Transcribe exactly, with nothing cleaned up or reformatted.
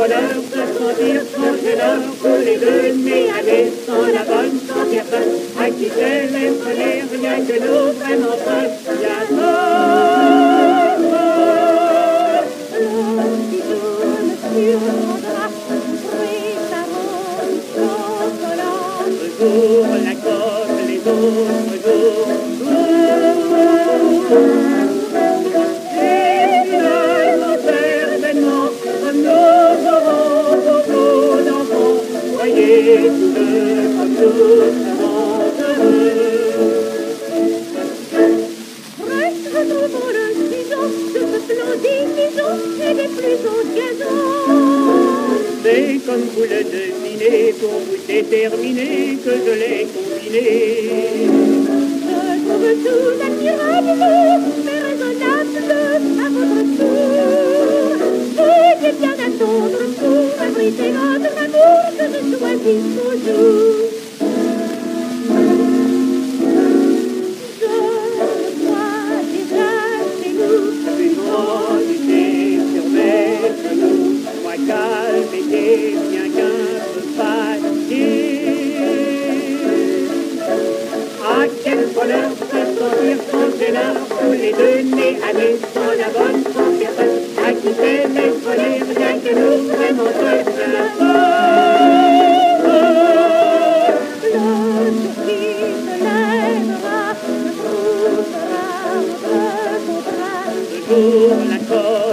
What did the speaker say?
bonheur se sentir sans gêneur, tous les deux nés aller sans la bonne, sans personne, à qui c'est les premiers, rien que nous vraiment seuls, bientôt. Jour, la côte, les autres jours. Et finalement, certainement, nous aurons beaucoup d'enfants. Voyez tous deux comme nous serons heureux. Presque retrouvons le ciseau de ce splendide bison et des plus hauts gazons. C'est comme vous le devinez, pour vous déterminer que je l'ai combiné. Je trouve tout admirable, mais raisonnable à votre tour. Veuillez bien attendre pour abriter votre amour que je choisis toujours. Je vois déjà chez nous Une grandité sur mes genoux, moi calme et gai, bien qu'un peu fatigué. Ah, quel bonheur de se sentir sans gêneur, tous les deux nés aller sans la bonne, sans personne, à qui c'est les volets, rien que nous vraiment seuls. le jour qui se lèvera, me trouvera votre contrat. Toujours la corde.